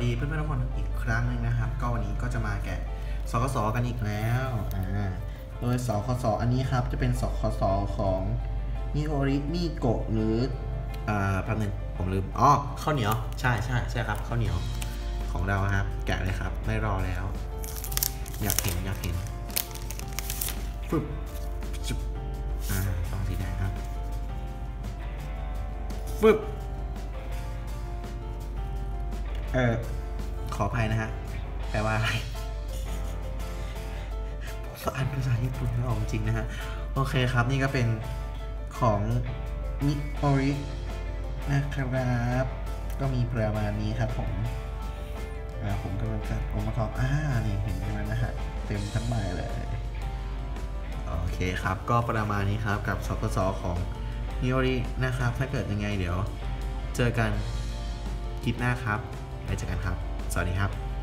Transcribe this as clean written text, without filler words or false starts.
ดีเพื่อนๆทุกคนอีกครั้งหนึ่งนะครับก็วันนี้ก็จะมาแกะสคสกันอีกแล้วโดยสคสอันนี้ครับจะเป็นสคสของมิโอริมิโกะหรือแป๊บนึงผมลืมข้าวเหนียวใช่ครับข้าวเหนียวของเราครับแกะเลยครับไม่รอแล้วอยากเห็นฟึบจุ๊บซองสีแดงครับฟึบขออภัยนะฮะแปลว่าอะไรผมอ่านภาษาญี่ปุ่นไม่ออกจริงนะฮะโอเคครับนี่ก็เป็นของมิโอรินะครับก็มีประมาณนี้ครับผมกำลังจัดองค์ประกอบนี่เห็นไหมนะฮะเต็มทั้งใบเลยโอเคครับก็ประมาณนี้ครับกับสคสของมิโอรินะครับถ้าเกิดยังไงเดี๋ยวเจอกันคลิปหน้าครับไปเจอกันครับสวัสดีครับ